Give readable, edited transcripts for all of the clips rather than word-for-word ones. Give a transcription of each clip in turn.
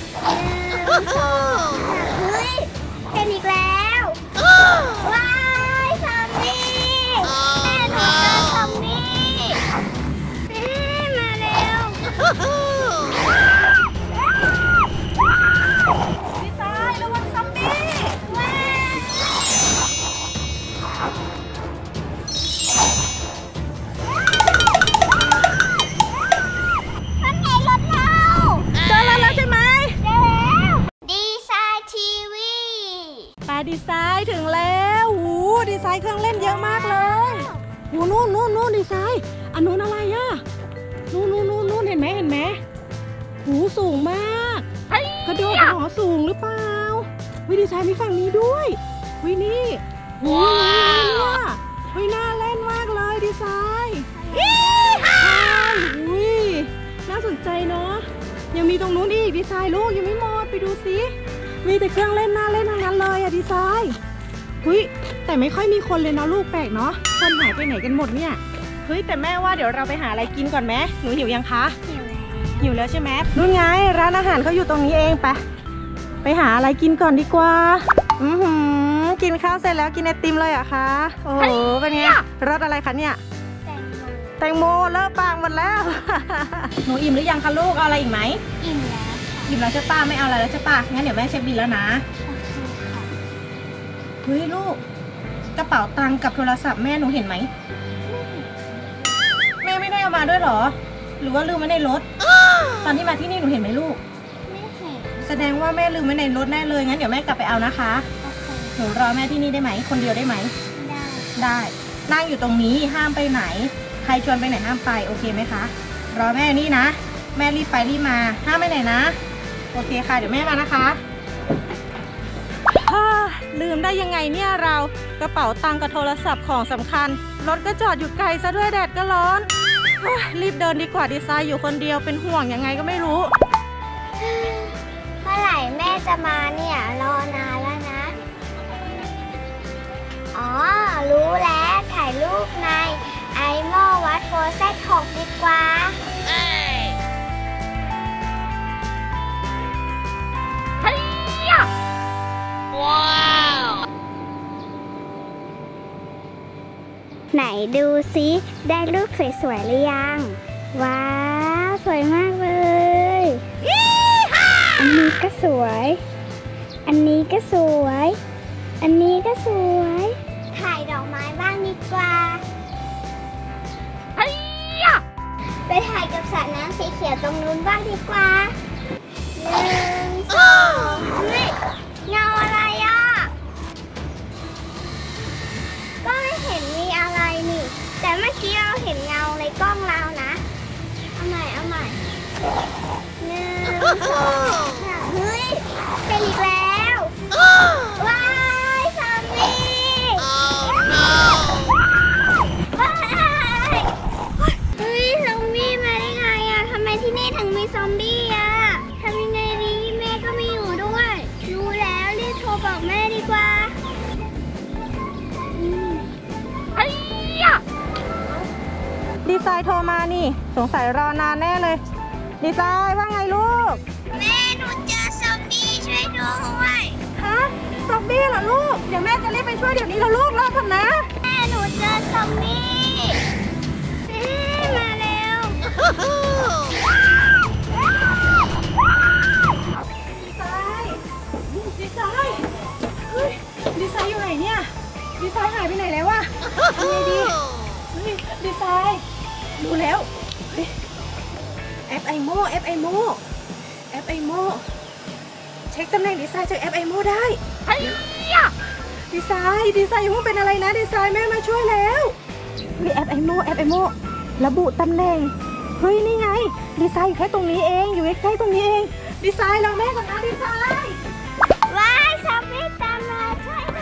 เฮ้ยเห็นอีกแล้วว้ายซอมบี้แม่หนูเจอซอมบี้มาเร็วดีไซน์ระวังซอมบี้ว้านั่นไงรถเราเจอรถแล้วใช่ไหมเจอแล้วดีไซน์ทีวีไปดีไซน์ถึงแล้วหูดีไซน์เครื่องเล่นเยอะมากเลยหูนู่นดีไซน์อันนู้นอะไรอะนู่นเห็นไหมหูสูงมากกระโดดหอสูงหรือเปล่าวิดีไซน์มีฝั่งนี้ด้วยวินี่หูเนี่ยน่าเล่นมากเลยดีไซน์น่าสนใจเนาะยังมีตรงนู้นอีกดีไซน์ลูกยังไม่หมดไปดูสิมีแต่เครื่องเล่นน่าเล่นทั้งนั้นเลยอะดีไซน์แต่ไม่ค่อยมีคนเลยเนาะลูกแปลกเนาะคนหายไปไหนกันหมดเนี่ยแต่แม่ว่าเดี๋ยวเราไปหาอะไรกินก่อนไหมหนูหิวยังคะหิวแล้วใช่ไหมนู่นไงร้านอาหารเขาอยู่ตรงนี้เองไปหาอะไรกินก่อนดีกว่ากินข้าวเสร็จแล้วกินไอติมเลยอะคะโอ้โหเป็นไงรสอะไรคะเนี่ยแตงโมเลอะปากหมดแล้วหนูอิ่มหรือยังคะลูกเอาอะไรอีกไหมอิ่มแล้วใช่ป้าไม่เอาอะไรแล้วใช่ป้างั้นเดี๋ยวแม่เช็คบิลแล้วนะลูกกระเป๋าตังค์กับโทรศัพท์แม่หนูเห็นไหมแม่ไม่ได้เอามาด้วยหรอหรือว่าลืมไว้ในรถตอนที่มาที่นี่หนูเห็นไหมลูกไม่เห็นแสดงว่าแม่ลืมไว้ในรถแน่เลยงั้นเดี๋ยวแม่กลับไปเอานะคะหนูรอแม่ที่นี่ได้ไหมคนเดียวได้ไหมได้นั่งอยู่ตรงนี้ห้ามไปไหนใครชวนไปไหนห้ามไปโอเคไหมคะรอแม่นี่นะแม่รีบไปรีบมาห้ามไปไหนนะโอเคค่ะเดี๋ยวแม่มานะคะลืมได้ยังไงเนี่ยเรากระเป๋าตังค์กับโทรศัพท์ของสำคัญรถก็จอดอยู่ไกลซะด้วยแดดก็ร้อนรีบเดินดีกว่าดีไซน์อยู่คนเดียวเป็นห่วงยังไงก็ไม่รู้เมื่อไหร่แม่จะมาเนี่ยรอนานแล้วนะอ๋อรู้แล้วถ่ายรูปในไอโม่วัดโฟร์เซต6ดีกว่าว้าวไหนดูซิได้รูปสวยๆหรือยังว้าวสวยมากเลยอันนี้ก็สวยอันนี้ก็สวยอันนี้ก็สวยถ่ายดอกไม้บ้างดีกว่าไปถ่ายกับสระน้ำสีเขียวตรงนู้นบ้างดีกว่า1 2เงาอะไรอ่ะก็ไม่เห็นมีอะไรนี่แต่เมื่อกี้เราเห็นเงาในกล้องเรานะเอาใหม่1 2 3เป็นอีกแล้วว้ายซอมบี้ว้ายซอมบี้มาได้ไงอ่ะทำไมที่นี่ถึงมีซอมบี้อ่ะทำยังไงดีแม่ก็ไม่อยู่ด้วยรู้แล้วรีบโทรบอกแม่ดีกว่าดีไซน์โทรมานี่สงสัยรอนานแน่เลยดีไซน์ว่าไงลูกแม่หนูเจอซอมบี้ช่วยด้วยฮะซอมบี้เหรอลูกเดี๋ยวแม่จะรีบไปช่วยเดี๋ยวนี้แล้วลูกรอก่อนนะแม่หนูเจอซอมบี้มาเร็วดีไซน์อยู่ไหนเนี่ยดีไซน์หายไปไหนแล้ววะทำไงดีดีไซน์ดูแล้วแอปไอโม่เช็คตำแหน่งดีไซน์จากแอปไอโม่ได้ดีไซน์ยังไม่เป็นอะไรนะดีไซน์แม่มาช่วยแล้วแอปไอโม่ระบุตำแหน่งนี่ไงดีไซน์อยู่แค่ตรงนี้เองอยู่ใกล้ๆตรงนี้เองดีไซน์เราแม่ก่อนนะดีไซน์ว้ายซอมบี้ตามมาช่วย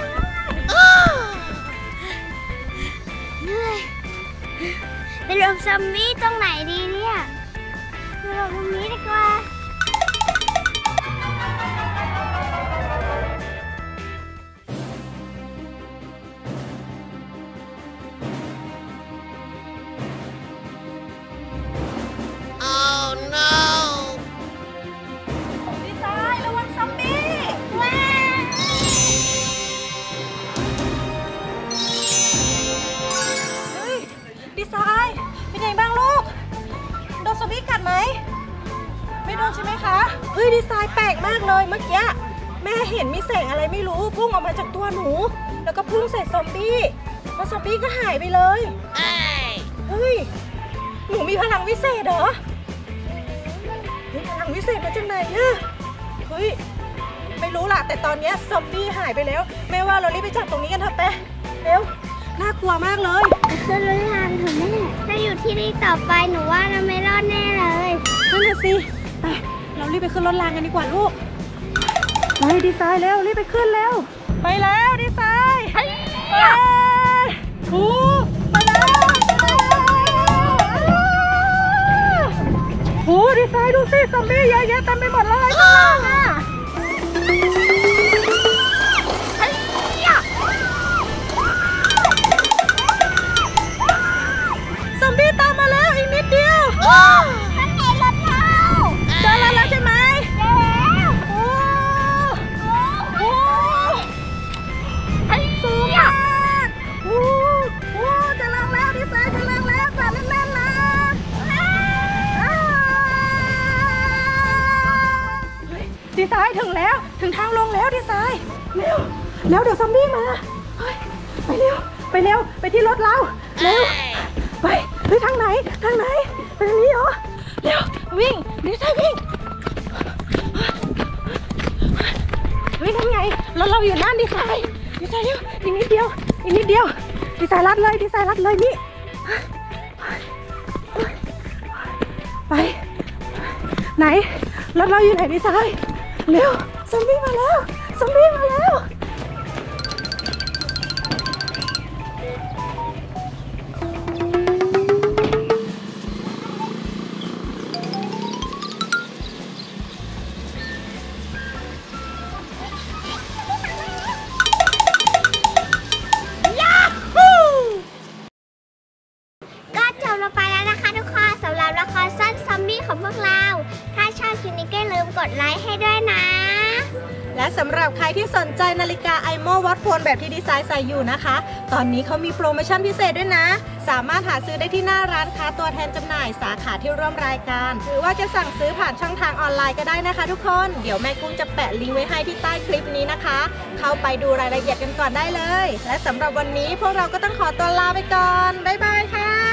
ด้วยไปหลบซอมบี้ตรงไหนดีเนี่ยไปหลบตรงนี้ดีกว่าดีไซไหมคะเฮ้ยดีไซน์แปลกมากเลยเมื่อกี้แม่เห็นมีแสงอะไรไม่รู้พุ่งออกมาจากตัวหนูแล้วก็พุ่งใส่ซอมบี้แล้วซอมบี้ก็หายไปเลยเฮ้ยหนูมีพลังวิเศษเหรอเฮ้ยพลังวิเศษมาจากไหนอะเฮ้ยไม่รู้ล่ะแต่ตอนนี้ซอมบี้หายไปแล้วแม่ว่าเรารีบไปจับตรงนี้กันเถอะแป๊ะเร็วน่ากลัวมากเลยขึ้นรถรางเถอะแม่ถ้าอยู่ที่นี่ต่อไปหนูว่าเราไม่รอดแน่เลยนั่นน่ะสิไปเรารีบไปขึ้นรถรางกันดีกว่าลูกไปดีไซน์เร็วรีบไปขึ้นเร็วไปแล้วดีไซน์ไปโอ้ไปแล้วโอ้ดีไซน์ดูสิซอมบี้เยอะแยะเต็มไปหมดเลยข้างล่างอ่ะซอมบี้ตามมาแล้วอีกนิดเดียวฉันเห็นรถเราเจอแล้วใช่ไหมเจอแล้วโอ้โอ้สูงมากโอ้โอ้จะลงแล้วดีไซน์จะลงแล้วกลับแน่นๆนะดีไซน์ถึงแล้วถึงทางลงแล้วดีไซน์เร็วเร็วเดี๋ยวซอมบี้มาไปเร็วไปเร็วไปที่รถเราเร็วไปทางไหนไปทางนี้เหรอเร็ววิ่งดีไซน์วิ่งทางไงรถเราอยู่นั่นดีไซน์เร็วอีกนิดเดียวดีไซน์รัดเลยนี่ไปไหนรถเราอยู่ไหนดีไซน์เร็วซอมบี้มาแล้วของพวกเราถ้าชอบคลิปนี้ก็อย่าลืมกดไลค์ให้ด้วยนะและสำหรับใครที่สนใจนาฬิกา iMo Watch Phone แบบที่ดีไซน์ใส่อยู่นะคะตอนนี้เขามีโปรโมชั่นพิเศษด้วยนะสามารถหาซื้อได้ที่หน้าร้านค้าตัวแทนจำหน่ายสาขาที่ร่วมรายการหรือว่าจะสั่งซื้อผ่านช่องทางออนไลน์ก็ได้นะคะทุกคนเดี๋ยวแม่กุ้งจะแปะลิงก์ไว้ให้ที่ใต้คลิปนี้นะคะเข้าไปดูรายละเอียดกันก่อนได้เลยและสำหรับวันนี้พวกเราก็ต้องขอตัวลาไปก่อนบ๊ายบายค่ะ